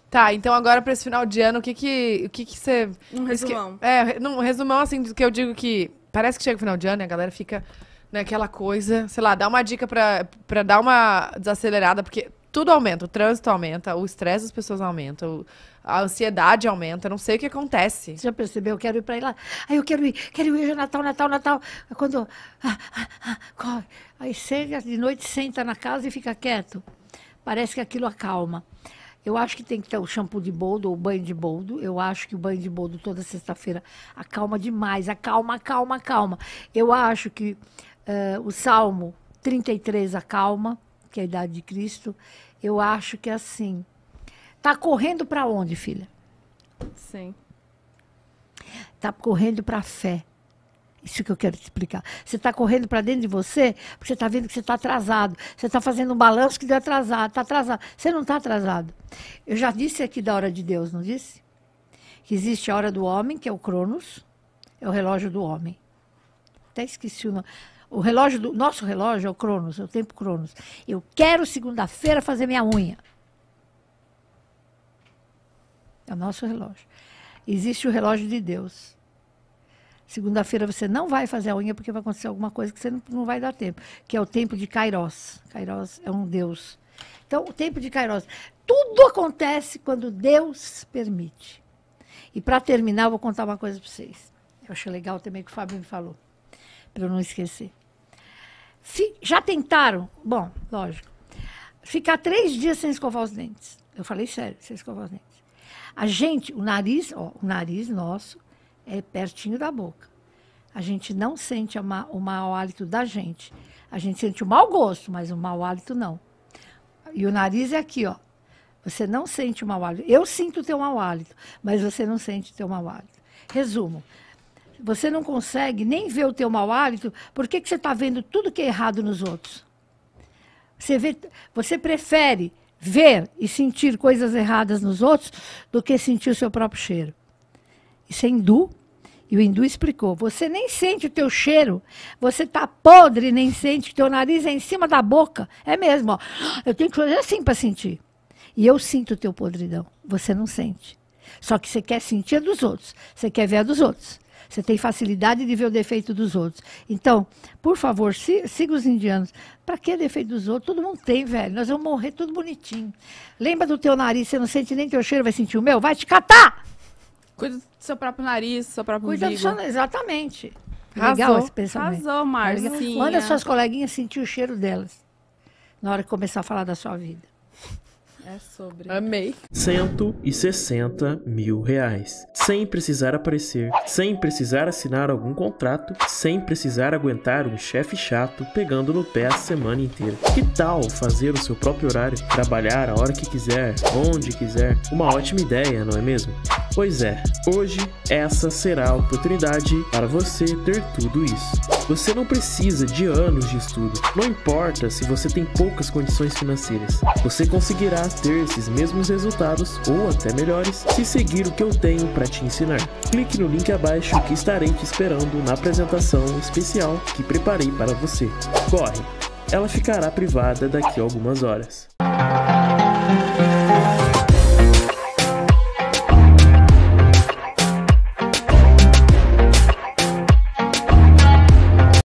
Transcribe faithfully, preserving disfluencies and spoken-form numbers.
Tá, então agora pra esse final de ano, o que que, o que que você... Um resumão. É, um resumão, assim, do que eu digo que parece que chega o final de ano e a galera fica naquela coisa, sei lá, dá uma dica pra, pra dar uma desacelerada, porque tudo aumenta, o trânsito aumenta, o estresse das pessoas aumenta, o, a ansiedade aumenta, não sei o que acontece. Você já percebeu? Eu quero ir pra ir lá. Aí eu quero ir, quero ir hoje, Natal, Natal, Natal. Aí quando... Ah, ah, ah, corre. Aí chega de noite, senta na casa e fica quieto. Parece que aquilo acalma. Eu acho que tem que ter o shampoo de boldo ou o banho de boldo. Eu acho que o banho de boldo toda sexta-feira acalma demais. Acalma, acalma, acalma. Eu acho que uh, o Salmo trinta e três acalma, que é a idade de Cristo. Eu acho que é assim. Tá correndo para onde, filha? Sim. Tá correndo para a fé. Isso que eu quero te explicar. Você está correndo para dentro de você, porque você está vendo que você está atrasado. Você está fazendo um balanço que deu atrasado. Está atrasado. Você não está atrasado. Eu já disse aqui da hora de Deus, não disse? Que existe a hora do homem, que é o Cronos, é o relógio do homem. Até esqueci o nome. O relógio do nosso relógio é o Cronos, é o tempo Cronos. Eu quero segunda-feira fazer minha unha. É o nosso relógio. Existe o relógio de Deus. Segunda-feira você não vai fazer a unha porque vai acontecer alguma coisa que você não, não vai dar tempo. Que é o tempo de Kairos. Kairos é um Deus. Então, o tempo de Kairos. Tudo acontece quando Deus permite. E para terminar, eu vou contar uma coisa para vocês. Eu achei legal também que o Fábio me falou. Para eu não esquecer. Fi, já tentaram? Bom, lógico. Ficar três dias sem escovar os dentes. Eu falei sério, sem escovar os dentes. A gente, o nariz, ó, o nariz nosso é pertinho da boca. A gente não sente ma, o mau hálito da gente. A gente sente o mau gosto, mas o mau hálito não. E o nariz é aqui, ó. Você não sente o mau hálito. Eu sinto o teu mau hálito, mas você não sente o teu mau hálito. Resumo. Você não consegue nem ver o teu mau hálito, por que que você está vendo tudo que é errado nos outros? Você, vê, você prefere ver e sentir coisas erradas nos outros do que sentir o seu próprio cheiro. Isso é hindu, e o hindu explicou. Você nem sente o teu cheiro, você está podre e nem sente, o teu nariz é em cima da boca. É mesmo, ó. Eu tenho que fazer assim para sentir. E eu sinto o teu podridão, você não sente. Só que você quer sentir a dos outros, você quer ver a dos outros. Você tem facilidade de ver o defeito dos outros. Então, por favor, si, siga os indianos. Para que defeito dos outros? Todo mundo tem, velho. Nós vamos morrer tudo bonitinho. Lembra do teu nariz, você não sente nem teu cheiro, vai sentir o meu? Vai te catar! Cuida do seu próprio nariz, do seu próprio Cuida do umbigo. seu... Exatamente. Arrasou. Legal esse pensamento. Arrasou, Marcinha. Manda suas coleguinhas sentir o cheiro delas. Na hora que começar a falar da sua vida. É sobre. Amei. cento e sessenta mil reais. Sem precisar aparecer, sem precisar assinar algum contrato, sem precisar aguentar um chefe chato pegando no pé a semana inteira. Que tal fazer o seu próprio horário, trabalhar a hora que quiser, onde quiser? Uma ótima ideia, não é mesmo? Pois é, hoje essa será a oportunidade para você ter tudo isso. Você não precisa de anos de estudo, não importa se você tem poucas condições financeiras. Você conseguirá ter esses mesmos resultados, ou até melhores, se seguir o que eu tenho para te ensinar. Clique no link abaixo que estarei te esperando na apresentação especial que preparei para você. Corre! Ela ficará privada daqui a algumas horas.